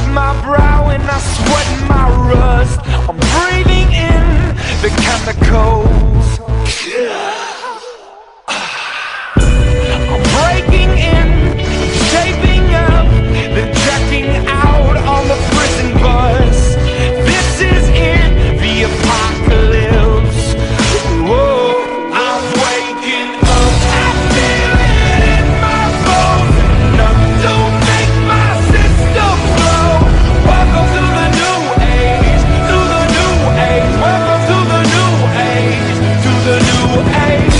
my brow and I sweat my rust. I'm breathing in the chemicals. I'm breaking in, shaping up, then checking out on the prison bus. This is it, the apocalypse. Whoa, I'm waking up, I feel it in my bones. Enough to make my system blow. Welcome to the new age, to the new age. Welcome to the new age, to the new age.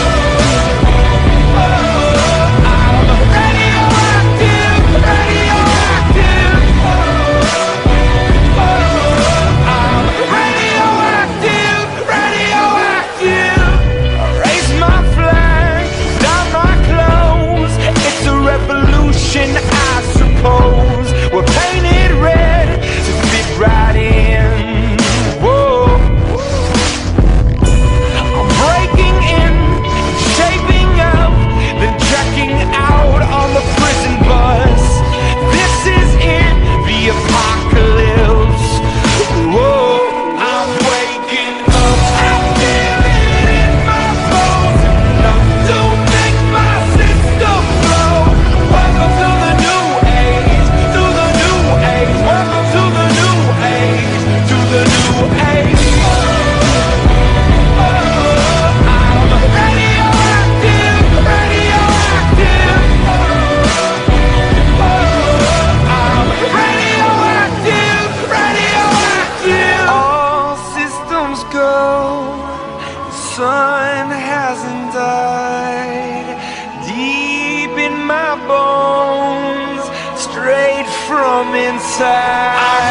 I suppose we're painted red to fit right in. Whoa. I'm breaking in, shaping up, then checking out on the prison bus. This is it, the apocalypse. Whoa. I'm waking up, I feel it in my bones. Enough to make my system blow. Welcome to the new age, to the new age. Welcome to the new age, to the new age. I'm radioactive, radioactive. I'm radioactive, radioactive. All systems go, the sun hasn't died. Deep in my bones, straight from inside.